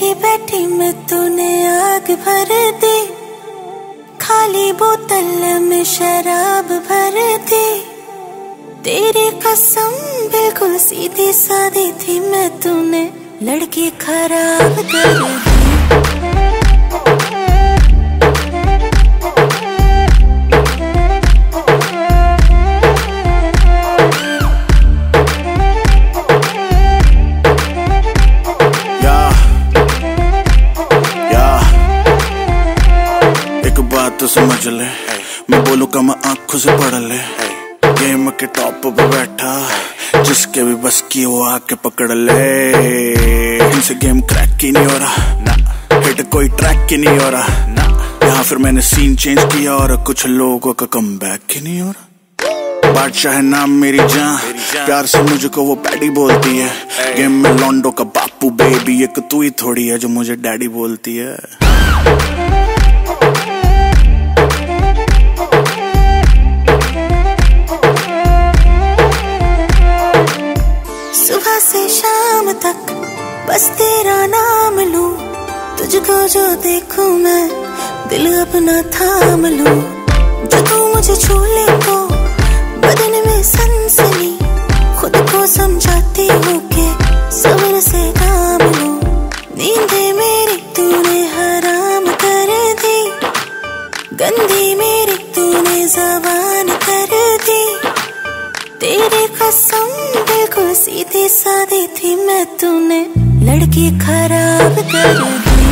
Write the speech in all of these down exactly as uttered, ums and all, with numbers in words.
बैठी बैठी में तूने आग भर दी, खाली बोतल में शराब भर दी। तेरी कसम बिल्कुल सीधी सादी थी मैं, तूने लड़की खराब कर दी। तो समझ ले, मैं बोलूं का मैं आंखों से पढ़ ले। गेम के टॉप पे बैठा, जिसके भी बस की वो आके पकड़ ले। इनसे गेम क्रैक ही नहीं हो रहा ना, हिट कोई ट्रैक ही नहीं हो रहा ना। यहाँ फिर मैंने सीन चेंज किया और कुछ लोगों का कमबैक ही नहीं हो रहा। बादशाह है नाम मेरी जान, प्यार से मुझको वो पैडी बोलती है। गेम में लॉन्डो का बापू बेबी, एक तू ही थोड़ी है जो मुझे डैडी बोलती है। सुबह से शाम तक बस तेरा नाम लूं, तुझको जो देखूं मैं दिल अपना थाम लूं। जो तू मुझे छू ले तो बदन में सनसनी, खुद को समझाती हूँ कि सब्र से काम लूं। नींदे मेरी तूने हराम कर दी, गंदी मेरी तूने ज़बान कर दी। तेरी कसम बिल्कुल सीधी सादी थी मैं, तूने लड़की खराब कर दी।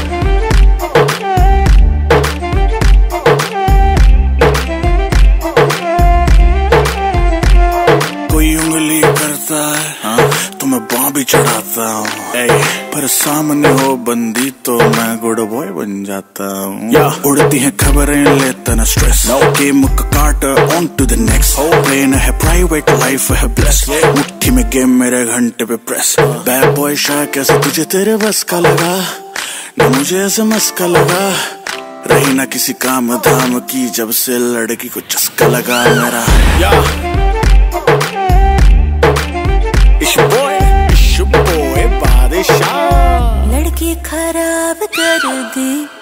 कोई उंगली करता है हाँ, तो मैं बाँ भी चढ़ाता हूँ। पर सामने हो बंदी तो मैं गुड बॉय बन जाता हूँ। या उड़ती हैं खबरें लेता ना स्ट्रेस, गेम का cart on to the next. Plane है प्राइवेट, लाइफ है ब्लेस, मुट्ठी में गेम मेरे घंटे पे प्रेस। बैड बॉय शाह कैसे तुझे तेरे बस का लगा, ना मुझे ऐसे मस्का लगा। रही ना किसी काम धाम की जब से लड़की को चस्का लगा मेरा। या इश बॉय इश बॉय बादशाह, लड़की खराब कर दी।